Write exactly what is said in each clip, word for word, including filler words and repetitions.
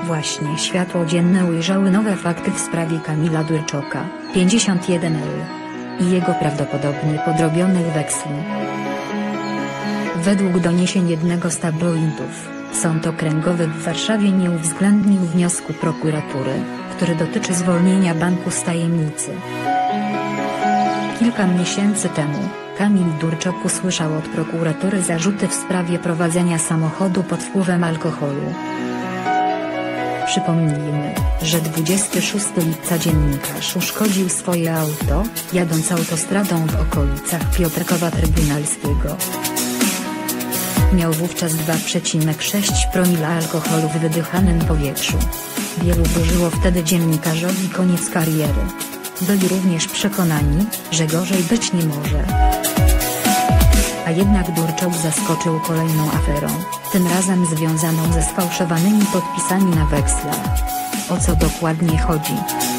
Właśnie światło dzienne ujrzały nowe fakty w sprawie Kamila Durczoka, pięćdziesiąt jeden lat, i jego prawdopodobnie podrobionych weksli. Według doniesień jednego z tabloidów, Sąd Okręgowy w Warszawie nie uwzględnił wniosku prokuratury, który dotyczy zwolnienia banku z tajemnicy. Kilka miesięcy temu, Kamil Durczok usłyszał od prokuratury zarzuty w sprawie prowadzenia samochodu pod wpływem alkoholu. Przypomnijmy, że dwudziestego szóstego lipca dziennikarz uszkodził swoje auto, jadąc autostradą w okolicach Piotrkowa Trybunalskiego. Miał wówczas dwa przecinek sześć promila alkoholu w wydychanym powietrzu. Wielu wróżyło wtedy dziennikarzowi koniec kariery. Byli również przekonani, że gorzej być nie może. A jednak Durczok zaskoczył kolejną aferą, tym razem związaną ze sfałszowanymi podpisami na wekslach. O co dokładnie chodzi?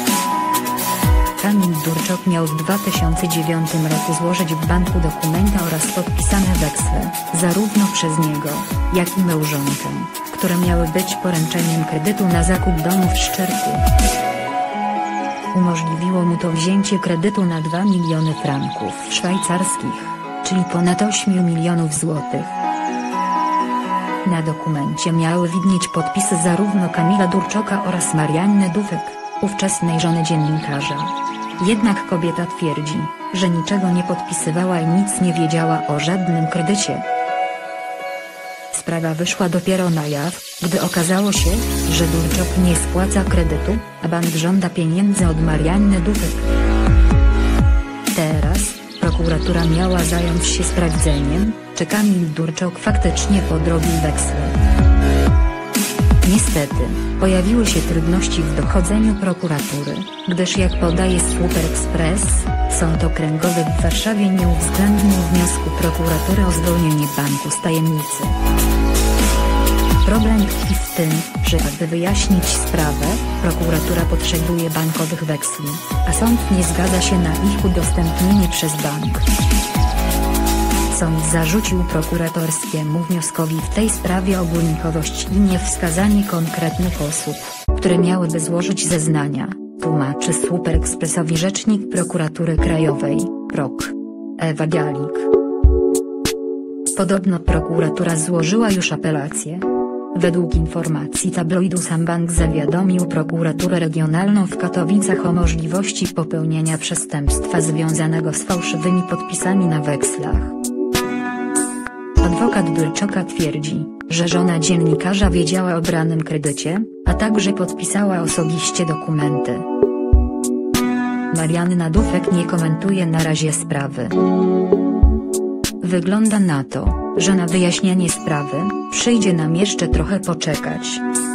Kamil Durczok miał w dwa tysiące dziewiątym roku złożyć w banku dokumenta oraz podpisane weksle, zarówno przez niego, jak i małżonkę, które miały być poręczeniem kredytu na zakup domu w Szczerku. Umożliwiło mu to wzięcie kredytu na dwa miliony franków szwajcarskich, czyli ponad osiem milionów złotych. Na dokumencie miały widnieć podpisy zarówno Kamila Durczoka oraz Marianny Dufek, ówczesnej żony dziennikarza. Jednak kobieta twierdzi, że niczego nie podpisywała i nic nie wiedziała o żadnym kredycie. Sprawa wyszła dopiero na jaw, gdy okazało się, że Durczok nie spłaca kredytu, a bank żąda pieniędzy od Marianny Dufek. Teraz, prokuratura miała zająć się sprawdzeniem, czy Kamil Durczok faktycznie podrobił weksle. Niestety, pojawiły się trudności w dochodzeniu prokuratury, gdyż jak podaje Super Express, Sąd Okręgowy w Warszawie nie uwzględnił wniosku prokuratury o zwolnienie banku z tajemnicy. Problem tkwi w tym, że aby wyjaśnić sprawę, prokuratura potrzebuje bankowych weksli, a sąd nie zgadza się na ich udostępnienie przez bank. Sąd zarzucił prokuratorskiemu wnioskowi w tej sprawie ogólnikowość i niewskazanie konkretnych osób, które miałyby złożyć zeznania, tłumaczy Super Expressowi rzecznik Prokuratury Krajowej, prok. Ewa Galik. Podobno prokuratura złożyła już apelację. Według informacji tabloidu sam bank zawiadomił prokuraturę regionalną w Katowicach o możliwości popełnienia przestępstwa związanego z fałszywymi podpisami na wekslach. Adwokat Durczoka twierdzi, że żona dziennikarza wiedziała o branym kredycie, a także podpisała osobiście dokumenty. Marianna Dufek nie komentuje na razie sprawy. Wygląda na to, że na wyjaśnienie sprawy przyjdzie nam jeszcze trochę poczekać.